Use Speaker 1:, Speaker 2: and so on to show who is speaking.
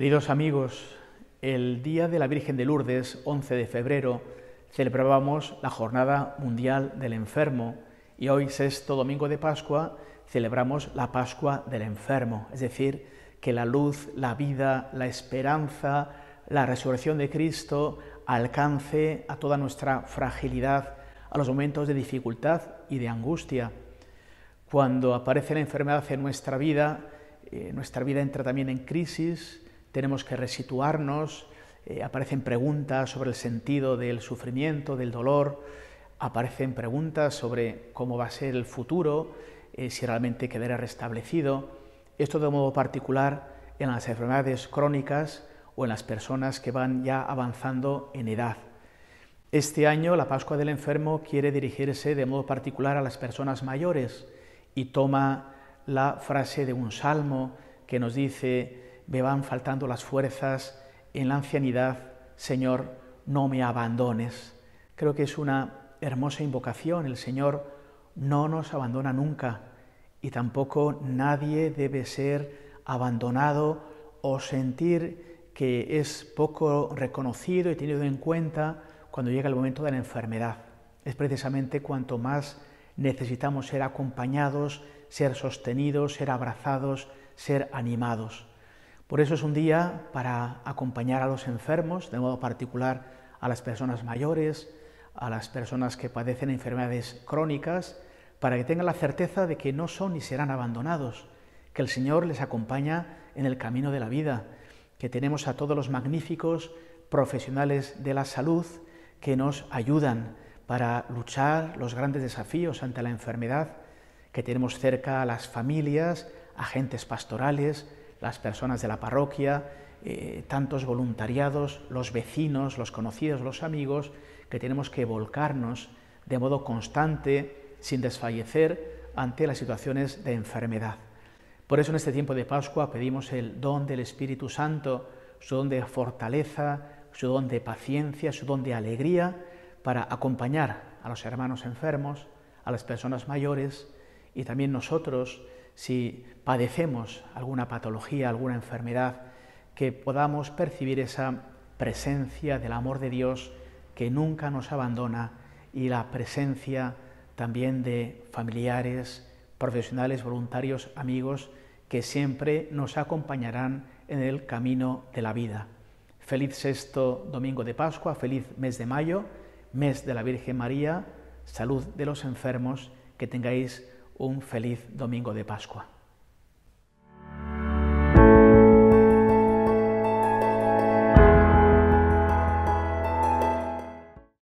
Speaker 1: Queridos amigos, el Día de la Virgen de Lourdes, 11 de febrero, celebrábamos la Jornada Mundial del Enfermo y hoy, sexto domingo de Pascua, celebramos la Pascua del Enfermo, es decir, que la luz, la vida, la esperanza, la resurrección de Cristo alcance a toda nuestra fragilidad, a los momentos de dificultad y de angustia. Cuando aparece la enfermedad en nuestra vida entra también en crisis, tenemos que resituarnos, aparecen preguntas sobre el sentido del sufrimiento, del dolor, aparecen preguntas sobre cómo va a ser el futuro, si realmente quedará restablecido. Esto de modo particular en las enfermedades crónicas o en las personas que van ya avanzando en edad. Este año la Pascua del Enfermo quiere dirigirse de modo particular a las personas mayores y toma la frase de un salmo que nos dice: me van faltando las fuerzas en la ancianidad, Señor, no me abandones. Creo que es una hermosa invocación. El Señor no nos abandona nunca y tampoco nadie debe ser abandonado o sentir que es poco reconocido y tenido en cuenta cuando llega el momento de la enfermedad. Es precisamente cuanto más necesitamos ser acompañados, ser sostenidos, ser abrazados, ser animados. Por eso es un día para acompañar a los enfermos, de modo particular a las personas mayores, a las personas que padecen enfermedades crónicas, para que tengan la certeza de que no son ni serán abandonados, que el Señor les acompaña en el camino de la vida, que tenemos a todos los magníficos profesionales de la salud que nos ayudan para luchar los grandes desafíos ante la enfermedad, que tenemos cerca a las familias, agentes pastorales, las personas de la parroquia, tantos voluntariados, los vecinos, los conocidos, los amigos, que tenemos que volcarnos de modo constante, sin desfallecer, ante las situaciones de enfermedad. Por eso en este tiempo de Pascua pedimos el don del Espíritu Santo, su don de fortaleza, su don de paciencia, su don de alegría, para acompañar a los hermanos enfermos, a las personas mayores y también nosotros, si padecemos alguna patología, alguna enfermedad, que podamos percibir esa presencia del amor de Dios que nunca nos abandona y la presencia también de familiares, profesionales, voluntarios, amigos, que siempre nos acompañarán en el camino de la vida. Feliz sexto domingo de Pascua, feliz mes de mayo, mes de la Virgen María, salud de los enfermos, que tengáis un feliz domingo de Pascua.